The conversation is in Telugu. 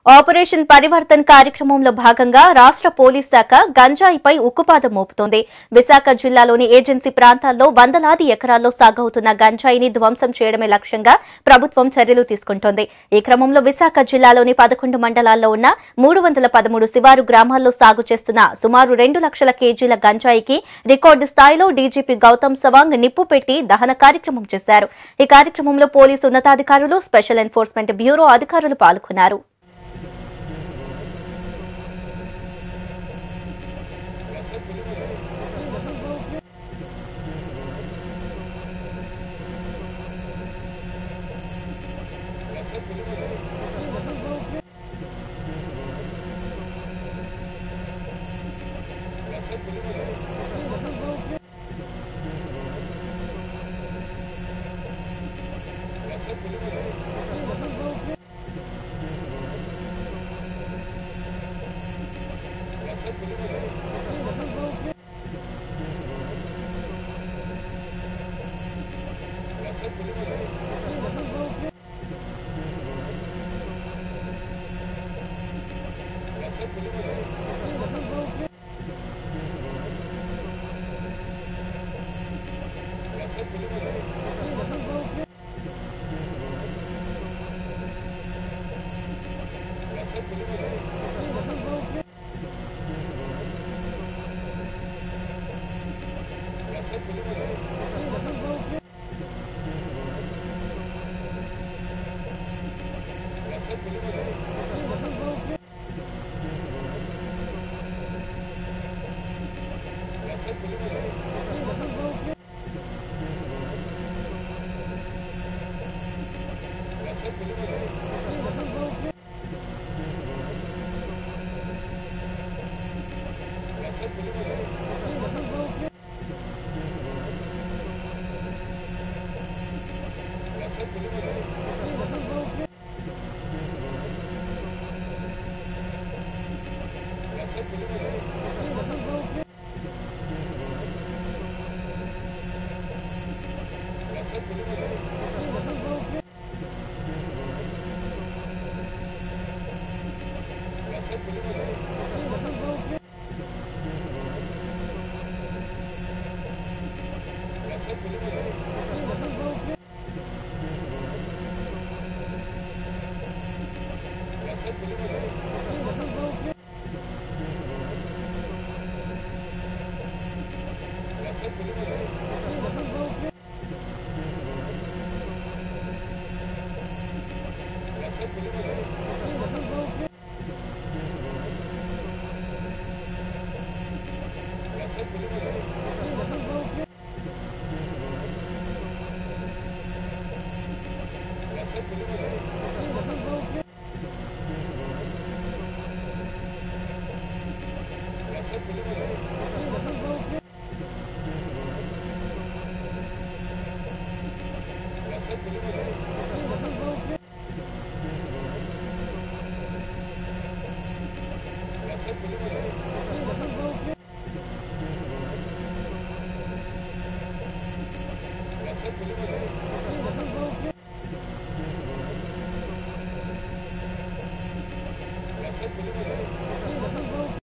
ఆపరేషన్ పరివర్తన్ కార్యక్రమంలో భాగంగా రాష్ట్ర పోలీస్ శాఖ గంజాయిపై ఉక్కుపాదం మోపుతోంది. విశాఖ జిల్లాలోని ఏజెన్సీ ప్రాంతాల్లో వందలాది ఎకరాల్లో సాగవుతున్న గంజాయిని ధ్వంసం చేయడమే లక్ష్యంగా ప్రభుత్వం చర్యలు తీసుకుంటోంది. ఈ క్రమంలో విశాఖ జిల్లాలోని 11 మండలాల్లో ఉన్న 313 శివారు గ్రామాల్లో సాగు చేస్తున్న సుమారు 2 లక్షల కేజీల గంజాయికి రికార్డు స్థాయిలో డీజీపీ గౌతమ్ సవాంగ్ నిప్పు పెట్టి దహన కార్యక్రమం చేశారు. ఈ కార్యక్రమంలో పోలీసు ఉన్నతాధికారులు, స్పెషల్ ఎన్ఫోర్స్మెంట్ బ్యూరో అధికారులు పాల్గొన్నారు.